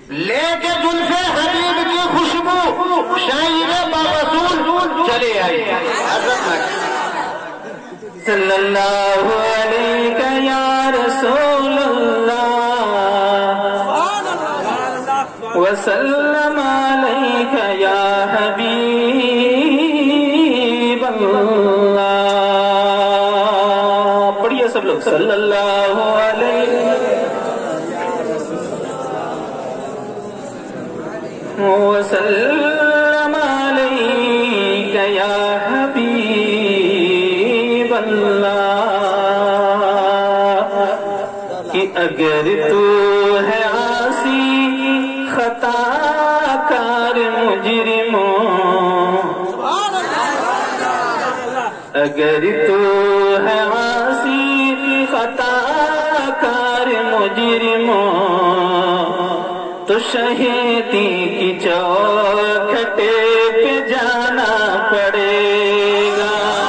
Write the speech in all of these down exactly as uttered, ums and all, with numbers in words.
لے کے زلفے حبیب کی خوشبو شاعر باوصول چلے آئی صلی اللہ علیہ یا رسول اللہ وسلم علیہ یا حبیب اللہ. پڑھیے سب لوگ صلی اللہ علیہ وسلم علیک یا حبیب اللہ کہ اگر تو ہے عاصی خطا کار مجرموں اگر تو ہے عاصی خطا کار مجرموں تو شہیدی کی چوکھٹے پہ جانا پڑے گا.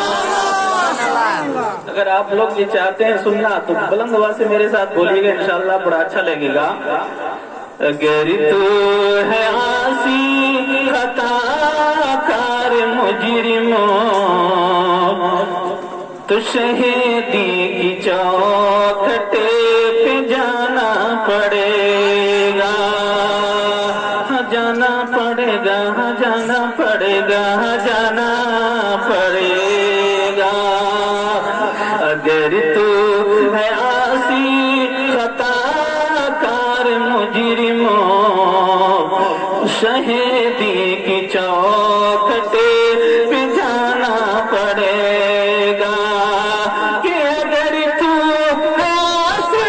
اگر آپ لوگ یہ چاہتے ہیں سننا تو بلند آواز سے میرے ساتھ بولیے گا انشاءاللہ بڑا اچھا لگے گا. اگر تو ہے عاصی خطا کار مجرموں تو شہیدی کی چوکھٹے پہ جانا پڑے گا. جانا پڑے گا جانا پڑے گا جانا پڑے گا. اگر تو ہے عاصی خطا کار مجرموں شہیدی کی چوکھٹے پہ جانا پڑے گا. کہ اگر تو ہے عاصی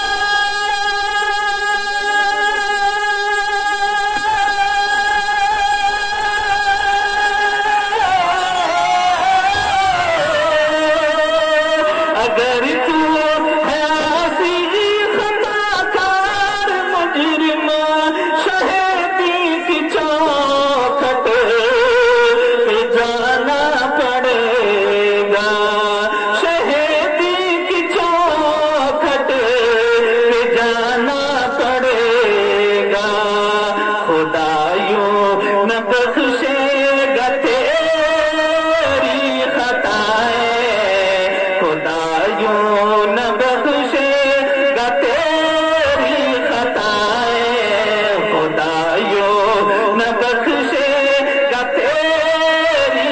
اگر تو ہے عاصی خطا کار مجرم شہیدی کی چوکھٹے پہ جانا پڑے گا. شہیدی کی چوکھٹے پہ جانا پڑے گا. خدایوں نہ بخشے گا تیری خطائیں خدایوں نہ بخشے گا تیری خطائیں خدایوں نہ بخشے گا تیری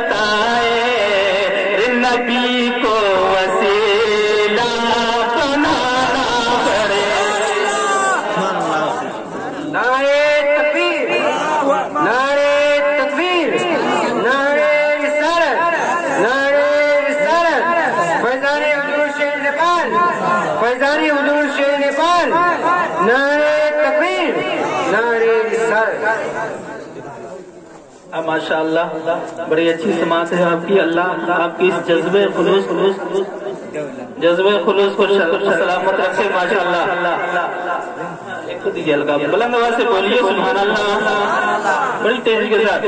خطائیں. نبی کو وسیلہ بنانا پڑے. نعرے تکبیر نعرے تکبیر نعرے رسالت نعرے رسالت. فیضان حضور شیر نیپال فیضان حضور شیر نیپال. نعرے تکبیر نعرے رسالت. ماشاءاللہ بڑی اچھی سماعت ہے آپ کی. اللہ آپ کی اس جذبے خلوص جذبے خلوص کو سلامت رکھے. ماشاءاللہ خود ہی ہلکا بلند آواز سے بولیے سبحان اللہ بڑی تیزی کے ساتھ.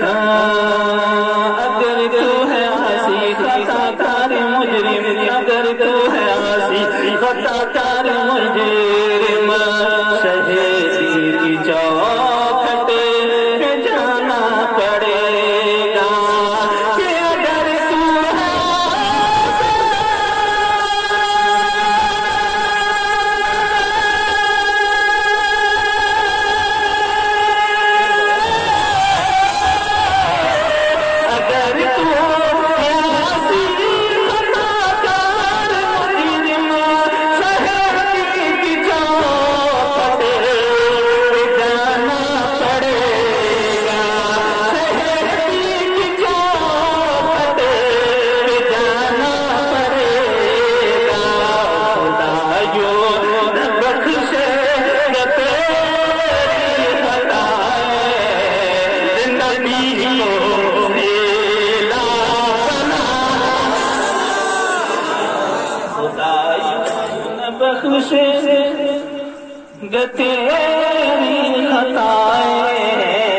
اگر تو ہے عاصی خطا کار مجرم اگر تو ہے عاصی خطا کار مجرم شہیدی کی چوکھٹے پہ جانا پڑے گا. کہ اگر تو ہے اگر تو ہے عاصی خطا کار مجرم شہیدی کی چوکھٹے پہ جانا پڑے گا. شہیدی کی چوکھٹے پہ جانا پڑے گا. خدایوں نہ بخشے گا تیری خطائیں. نبی کو وسیلہ بنانا. خدایوں نہ بخشے گا تیری خطائیں.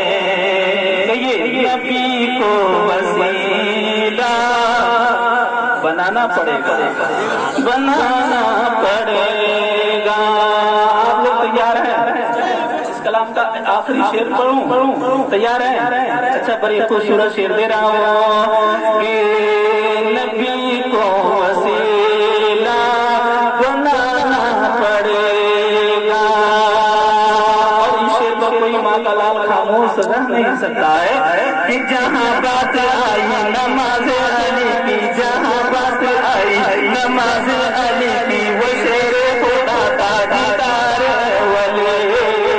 نبی کو وسیلہ بنانا پڑے گا بنانا پڑے گا. آپ لوگ تیار ہیں السلام کا آخری شعر پڑھوں؟ تیار ہے؟ اچھا بڑی خوبصورت شعر دے رہا ہوں کہ نبی کو وسیلہ بنانا پڑے گا، اور اس شعر کو کوئی ماں کا لال خاموش رہ نہیں سکتا ہے کہ جہاں بات آئی نماز علی کی، جہاں بات آئی نماز علی کی، وہ شیر خدا کا دیدار ولی۔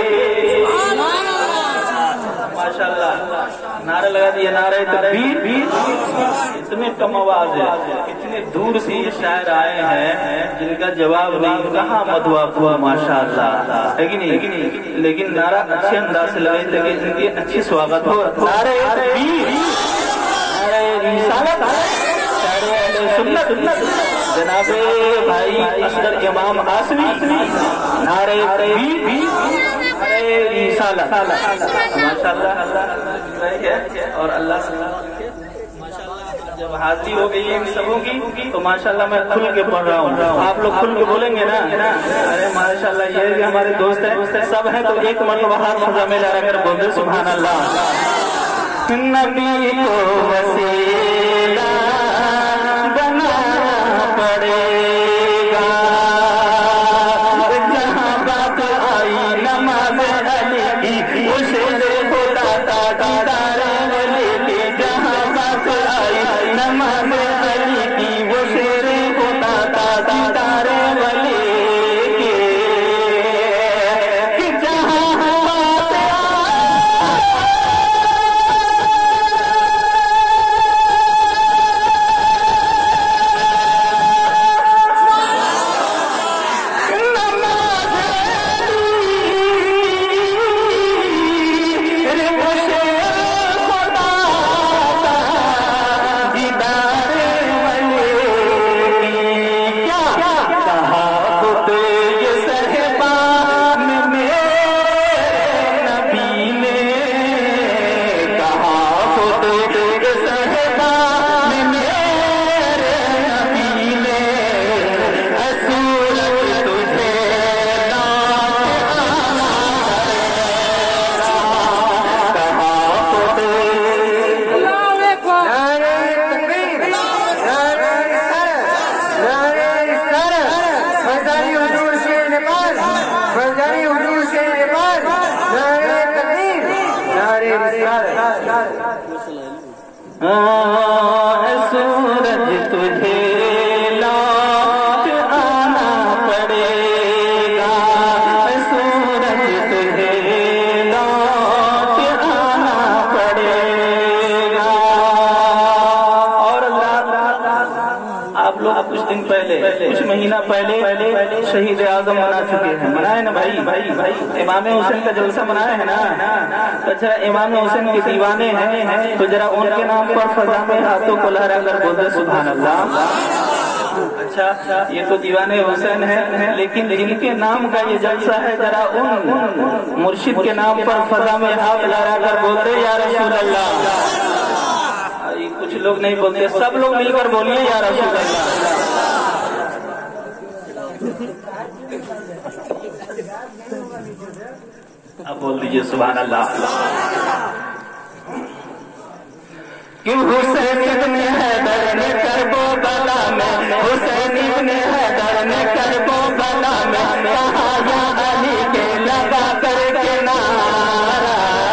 ماشاءاللہ نعرہ لگا دیا، نعرہ تکبیر۔ اتنے کم آواز ہے، اتنے دور سے یہ شاعر آئے ہیں جن کا جواب نہیں، کہاں مدعا ہوا ماشاءاللہ، ہے کہ نہیں؟ لیکن نعرہ اچھے انداز سے لگائی تاکہ ان کی اچھی سواگت ہو۔ نعرہ تکبیر، نعرہ رسالت، نعرہ اہل سنت، جناب بھائی اصغر امام آسمی، نعرہ تکبیر، نعرہ رسالت، ماشاءاللہ۔ اور اللہ سے جب حاضری ہو گئی ہے ان سبوں کی تو ماشاءاللہ میں کھل کے پڑھ رہا ہوں، آپ لوگ کھل کے بولیں گے نا؟ ارے ماشاءاللہ یہ بھی ہمارے دوست ہیں، سب ہیں، تو ایک مرتبہ ہاتھ فضا میں لا کر بول دے سبحان اللہ۔ نبی کو وسیلہ بنانا پڑے گا، جہاں بات آئی نماز علی کی، اسے خدا کا دیدار ولی کی، جہاں بات آئی نماز علی کی، وہ شیر خدا کا دیدار ولی کی، کہ جہاں بات سورج تجھے لوٹ آنا پڑے گا، سورج تجھے لوٹ آنا پڑے گا۔ اور آپ لوگ کچھ دن پہلے، کچھ مہینہ پہلے شہید اعظم منا چکے ہیں، منائے نا بھائی؟ امام حسین کا جلسہ منائے ہیں نا؟ اچھا امام حسین کے دیوانے ہیں تو ذرا ان کے نام پر فضا میں ہاتھوں کو لہرا کر بول دے سبحان اللہ۔ اچھا یہ تو دیوانے حسین ہیں، لیکن جن کے نام کا یہ جلسہ ہے ذرا ان مرشد کے نام پر فضا میں ہاتھ لہرا کر بول دے یا رسول اللہ۔ کچھ لوگ نہیں بولتے، سب لوگ مل کر بولیے یا رسول اللہ۔ اب بول دیجئے سبحان اللہ۔ کہ حسین ابن حیدر نے کربلا میں، حسین ابن حیدر نے کربلا میں کہا یا علی کے لگا کر کے نعرہ،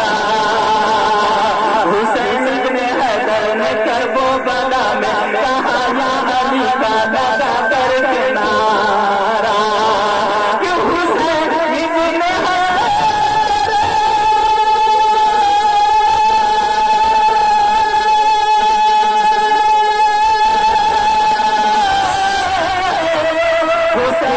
حسین ابن حیدر نے کربلا میں کہا یا علی کا لگا کر کے نعرہ، کہ حسین ابن حسین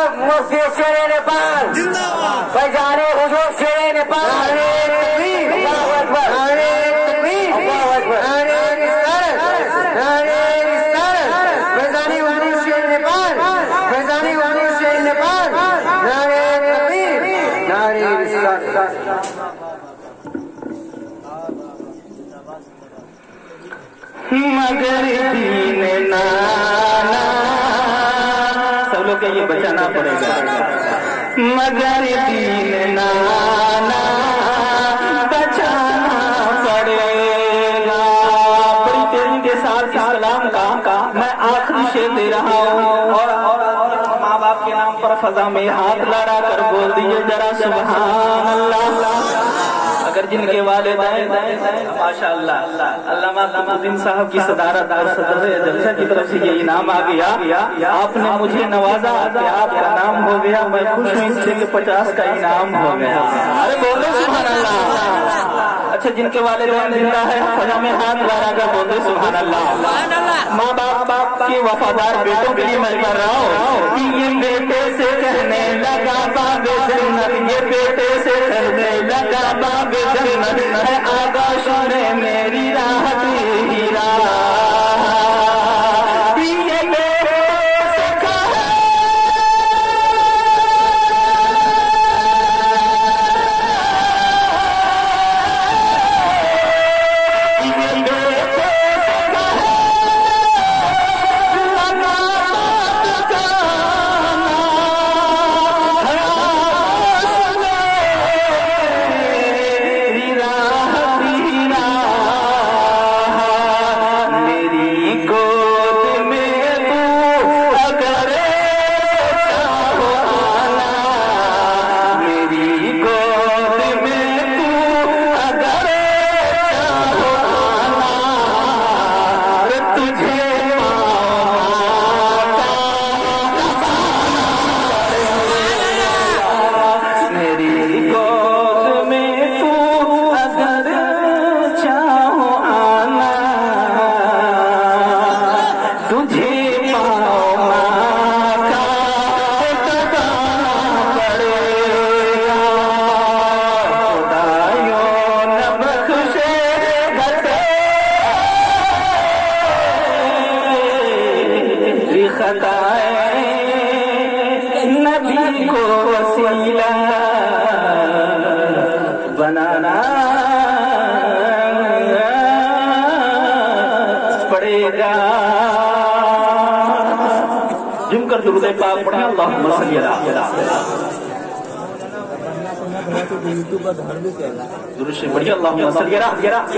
मुफ्ती शेर नेपाल फैजान हुजूर शेर नेपाल अल्लाहु अकबर नारे तकबीर अल्लाहु अकबर नारे रिसालत नारे रिसालत फैजान हुजूर शेर नेपाल फैजान हुजूर शेर नेपाल नारे तकबीर नारे रिसालत मगर दीन नाना सब लोग के ये बचाना पड़ेगा। मगर दीन नाना बचाना पड़ेगा। बड़ी तेजी के साथ सलाम का मैं आखिरी शेर दे रहा हूँ और माँ बाप के नाम पर फजा में हाथ लड़ा कर बोल दीजिए जरा सुभान अल्लाह। अगर जिनके वालिदैन माशाअल्लाह अल्लामा कमरुद्दीन साहब की सदारत और सदर जलसा की तरफ से ये इनाम आ गया, आपने मुझे नवाजा कि आपका नाम हो गया, मैं खुश हूँ इसलिए कि पचास का इनाम हो गया। अरे बोलो सुभान अल्लाह। अच्छा जिनके वालिदैन जिंदा है फजा में हाथ लगा कर बोलते सुभान अल्लाह। माँ बाप बाप के वफादार बेटों के लिए मैं कर रहा हूँ कि ये बेटे से कहने लगा बाबे जन्नत, ये बेटे से कहने लगा बाबे जन्नत है आकाश में मेरी राह तेरी राह। ये बेटे से कहे ये बेटे से कहे लगा बात जाना है आकाश में मेरी राह तेरी राह। मेरी गोद में तू अगर चाहो आना, मेरी गोद में तू अगर चाहो आना, तुझे मेरी गोद में तू अगर चाहो आना, तुझे पाँव का दबाना पड़ेगा। खुदायो न बख्शे तेरी खताएं, नबी को वसीला बनाना पड़ेगा। जुम कर दुरूद पाक पढ़े अल्लाहुम्मा सल्ली अला दुरूद से बढ़िया अल्लाहुम्मा सल्ली अला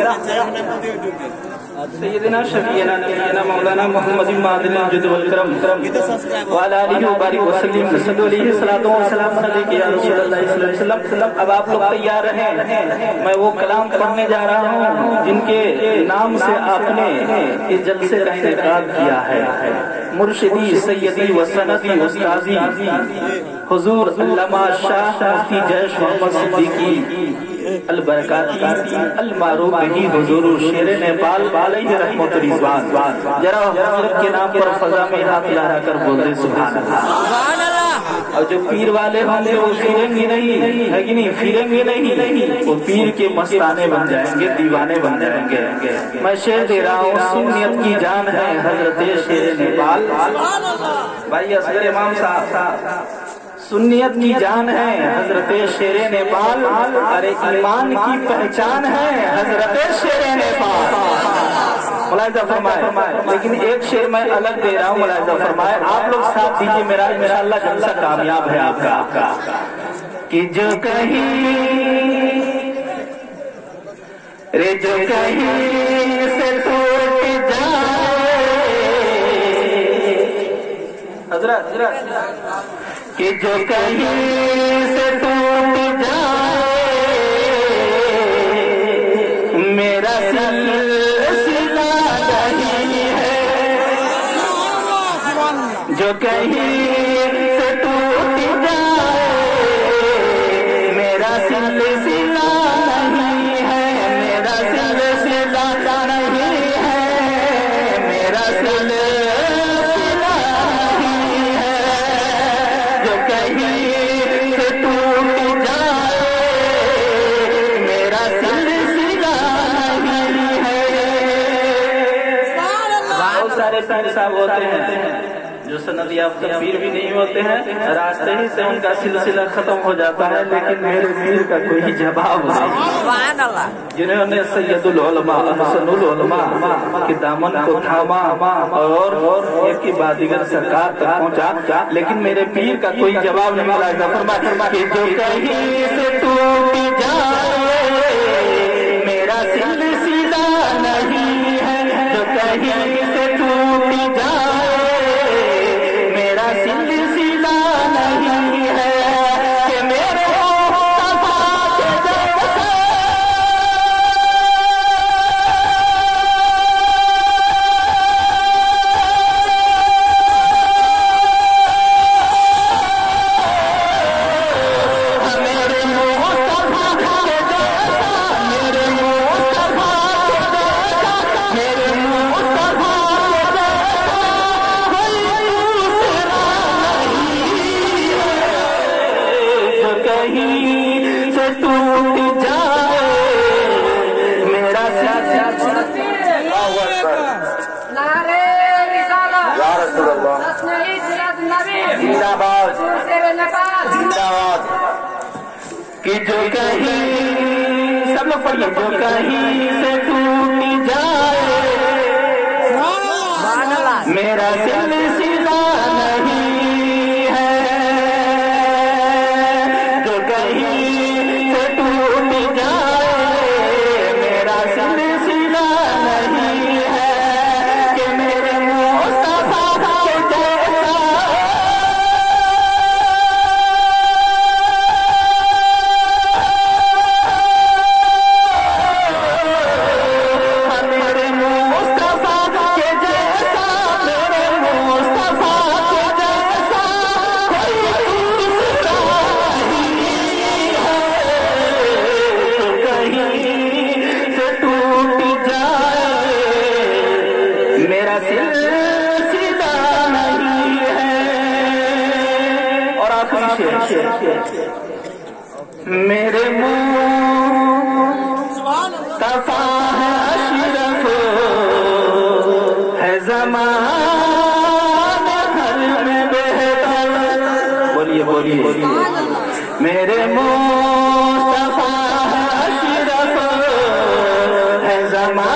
सैयदना शफीना नबीना मौलाना मोहम्मद मादिल जुद वल करम वाला आलिहि व बारिक व सल्लिम सल्लल्लाहु अलैहि सलातो व सलाम अलैहि या रसूलुल्लाह सल्लल्लाहु अलैहि वसल्लम। अब आप लोग तैयार रहें, मैं वो कलाम पढ़ने जा रहा हूँ जिनके नाम से आपने इस जलसे का इनेकाद किया है। मुर्शिदी सैयदी व सनदी उस्तादी हुजूर अल्लामा शाह मुफ्ती जयश मोहम्मद सिद्दीकी अल बरकाती अल मारूफ बिही हुजूर शेर नेपाल अलैहि रहमत रिजवान। जरा हजरत के नाम पर फजा में हाथ लहरा कर बोल दे सुभान अल्लाह। और जो पीर वाले होंगे वो फिरेंगे नहीं, है कि नहीं, फिरेंगे नहीं, वो पीर के मस्ताने बन जाएंगे, दीवाने बन जाएंगे। मैं शेर दे रहा हूँ, सुन्नियत की जान है हजरत शेर नेपाल। भाई असगर इमाम साहब, सुन्नियत की जान है हजरत शेर नेपाल, अरे ईमान की पहचान है हजरत शेर नेपाल। मुलाहिजा फरमाए, लेकिन एक शेर मैं अलग दे रहा हूँ, मुलाहिजा फरमाए, आप लोग साथ दीजिए मेरा, इंशाअल्लाह जलसा कामयाब है आपका। कि जो कहीं रे जो कहीं से टूट जाए हजरत कि जो कहीं से टूट जाए मेरा सिलसिला नहीं है, जो कहीं से टूट जाए मेरा सिलसिला नहीं है, मेरा सिलसिला नहीं है, मेरा सिलसिला नहीं है। जो صاحب ہوتے ہیں جو سند یافتہ پیر بھی نہیں ہوتے ہیں، راستے ہی سے ان کا سلسلہ ختم ہو جاتا ہے، لیکن میرے پیر کا کوئی جواب نہیں، جنہوں نے سید العلماء حسن العلماء کے دامن کو تھاما اور ایک کی بعد دیگر سرکار تک پہنچا، لیکن میرے پیر کا کوئی جواب نہیں ملا۔ فرمایا کہ جو کہیں سے ٹوٹ جائے میرا سلسلہ نہیں ہے، جو کہیں سے ٹوٹ جائے میرا سلسلہ نہیں ہے، کہ میرے مصطفیٰ کے جیسا میرے مصطفیٰ کے جیسا، میرے مصطفیٰ کے جیسا، میرے مصطفیٰ کے جیسا کوئی دوسرا نہیں ہے، جو کہیں سے ٹوٹ جائے میرا سلسلہ۔ نعرے رسالت یا رسول اللہ تسنیع میلاد النبی زندہ باد شیر نیپال زندہ باد۔ کہ جو کہیں سب لوگ پڑھیے، جو کہیں سے ٹوٹ جائے میرا سلسلہ نہیں ہے، جو کہیں سے ٹوٹ جائے میرا سلسلہ نہیں ہے، کہ میرے مصطفیٰ کے جیسا میرے مصطفیٰ کے جیسا، میرے مصطفیٰ کے جیسا کوئی دوسرا نہیں ہے، تو کہیں سے ٹوٹ جائے میرا سلسلہ نہیں ہے۔ اور آخری شعر، میرے مصطفیٰ ہے اشرف ہے زمان ہر میں بہتر، بولیے بولیے، میرے مصطفیٰ ہے اشرف ہے زمان